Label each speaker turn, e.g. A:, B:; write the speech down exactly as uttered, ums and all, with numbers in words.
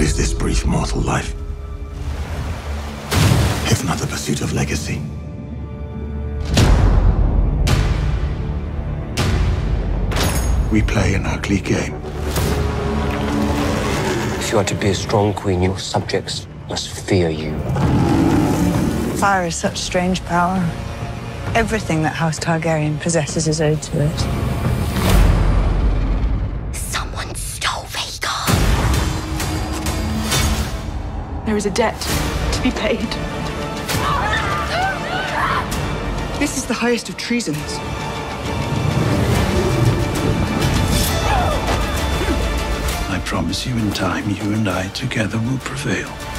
A: is this brief mortal life? If not the pursuit of legacy? We play an ugly game.
B: If you are to be a strong queen, your subjects must fear you.
C: Fire is such strange power. Everything that House Targaryen possesses is owed to it.
D: Someone stole Vhagar.
E: There is a debt to be paid.
C: This is the highest of treasons.
A: I promise you in time, you and I together will prevail.